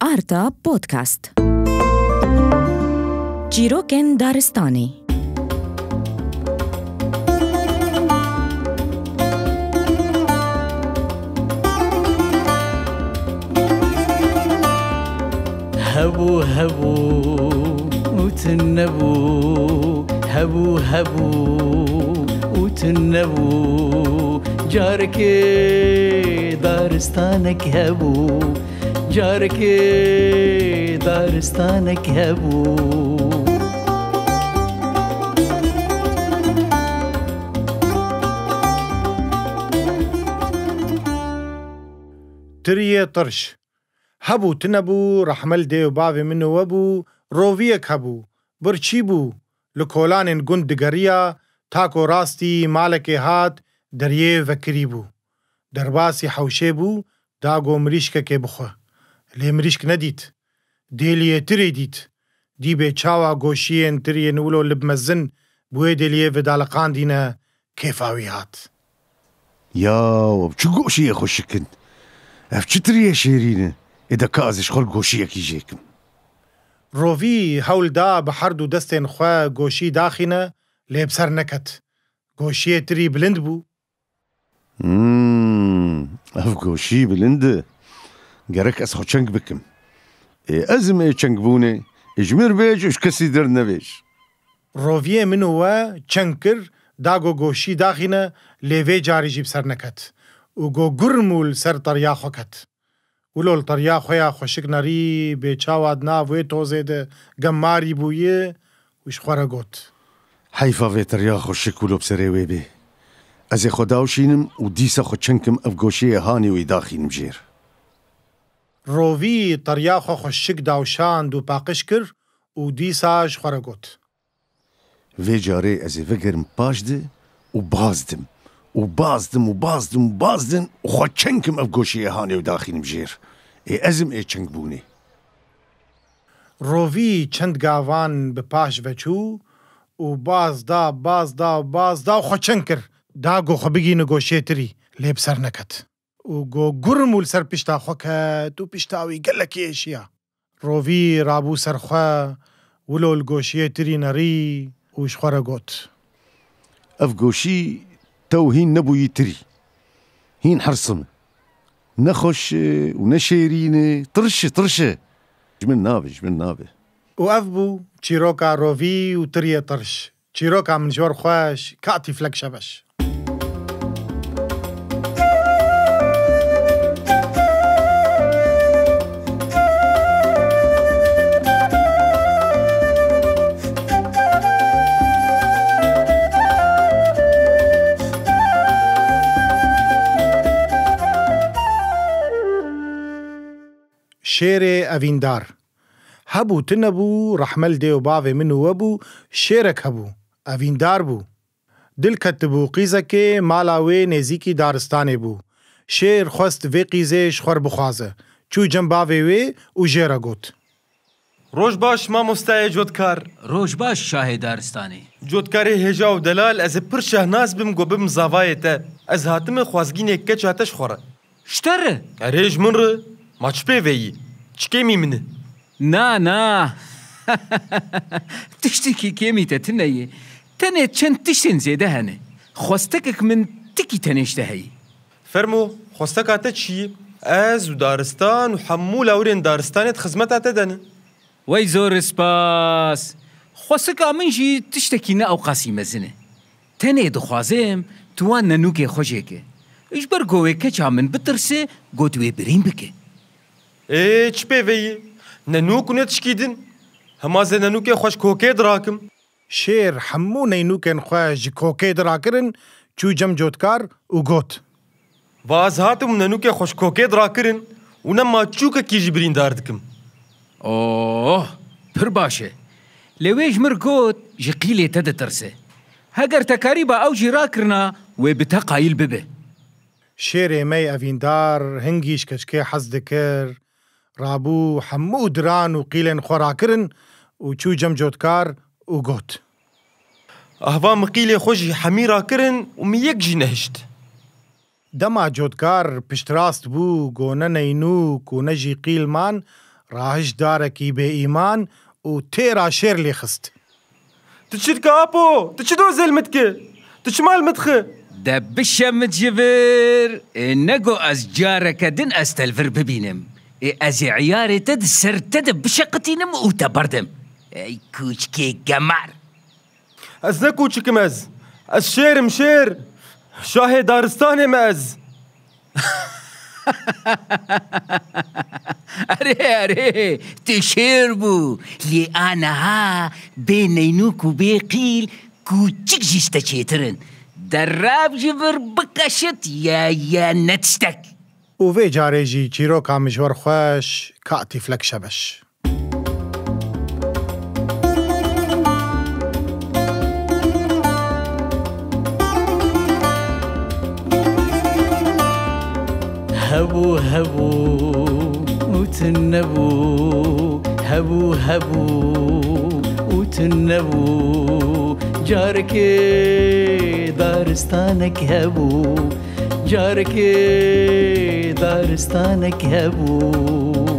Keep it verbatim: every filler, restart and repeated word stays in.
آرتا بودكاست چیرۆکên دارستانی هبو هبو وتنبو هبو هبو وتنبو جارك دارستانك هبو جارك دارستانك هبو تريه طرش هبو تنبو رحمل ديو بافي منو وبو روفيك هبو برچيبو لكولان گند دگريا تاكو راستي مالك هات دريه وكريبو درباسي حوشيبو داغو مريشك كي بخو لي مريشك نديت ديليه تري ديت دي بي چاوا گوشين تريه نولو لبمزن بوه ديليه ودالقان دينا كيفاوي هات يا وبچو گوشيه خوشكن افچو تريه شيرينه إذا كازش خل گوشيه كيجيكم روفي هول دا بحردو دستين خواه گوشي داخينه لي بسر نكت گوشيه تري بلند بو اممم اف گوشي بلند گرك اس خو چنگ بكم ازم اي چنگ بونه اجمر بيج اش كسي در نبيج روفيه منو و چنكر داغو گوشي داخينه لي وي جاري جيب سر نكت و گو گرمول سر طرياخو كت ولول طرياخو يا خوشك ناري بي چاواد ناوي توزه ده گماري بويه وش خورا گوت حيفا في تريا خوشك ولو بسري ويبي ازي خداوشينم و ديسا خو چنكم اف گوشيه هاني وي داخين بجير روفي طرياخو خوشك داوشان دو باقش كر و ديساش خورا گوت في جاري ازي فقرم باجده و بازدم و بازدم و بازدم و بازدم و خو چنكم اف گوشيه هاني و داخين بجير اي ازم اي چنگ بوني روفي چند گاوان بپاش وچو و باز دا باز دا باز دا خو چنکر دا گو خو بگی نگوشی تری لیب سر نکت و گو گرمول سر پشتا خو کت و پشتاوی گلکی اشیا روفي رابو سر خو ولول گوشی تری نری وش خورا گوت اف گوشي تو هين نبو يتري هين حرصم نخش ونشيرينه طرشه طرشه جمن نابه جمن نابه و اف بو چیروکا روفي و تریه طرش چیروکا من جور خوش کاتی فلک شبش شير أفيندار هبو تنبو رحمل ديو بافي منو وبو شيرك هبو أفيندار بو دل كتبو قيزكي مالاوي نزيكي دارستاني بو شير خواست في قيزي شخور بخوازه چو جم بافي وي و جيرا گوت روش باش ما مستعي جودكار روش باش شاه دارستانی جودكاري هجا و دلال از پر شهناز بم گو بم زاوایتا از هاتم خوازگین کچ هاتش خوره شتره اريج من ر ما چپی وی چکمی منه نا نا تشتكي كيمي تتنيي تني چند تشتن زيده هنه خواستكك من تكي تنشته هي فرمو خواستك هاته چي از و دارستان و حمو لورين دارستانت خزمت دنه وي زور سپاس خواستك امن جي تشتكي نا او قاسي مزنه تني دخوازم توان ننوكي خوشيكي اجبر گوه كچا من بترسه گوتوه برين بكي ايه چپی وی ننوک نتشکیدن همازه ننوک خوش کوکه دراکم شير حمو نينوكن خوش كوكي دراكرن چو جم جوتكار و گوت واز هاتم ننوک خوش کوکه دراکرن و نما چوکه کی جبرین داردکم اوه پر باشه لویج مر گوت جقیلی تد ترسه هگر تکاری با او جی راکرنا و بتا قایل ببه شير مي أفيندار هنگيش كشكي حز دكر رابو حمو دران و قيلن خوراكرن و چو جم جوتكار و گوت اهوا مقيلي خوش حمي راكرن و ميك جي نهشت دما جودکار پشت راست بو گونه نینوک و نجی قیل مان راهش داركي بإيمان وتيرا شير لي خست. تشيد كابو تشدو زلمتك تشمال مدخه دبشة متجبر نقو از جارك دن استلفر ببينم از عياري تد سر تد بشقتينم وتبردم اي كوشكي قمر از نكوشك مز از شير مشير شاهي دارستاني مز اره اره تشير بو لي انا ها بين نينوك وبي قيل كوشك جيشتا چيترن دراب جبر بكشت يا يا نتشتك وفي جاريجي چيروكا مجور خوش كاتي فلك شبش. هبو هبو وتنبو هبو هبو وتنبو جارك دارستانك هبو جارك دارستانك هبو